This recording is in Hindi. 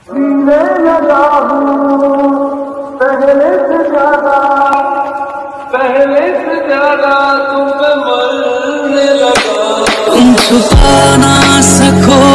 जीने लगा हूँ पहले से ज्यादा तुम पे मरने लगा। तुम छुपा ना सको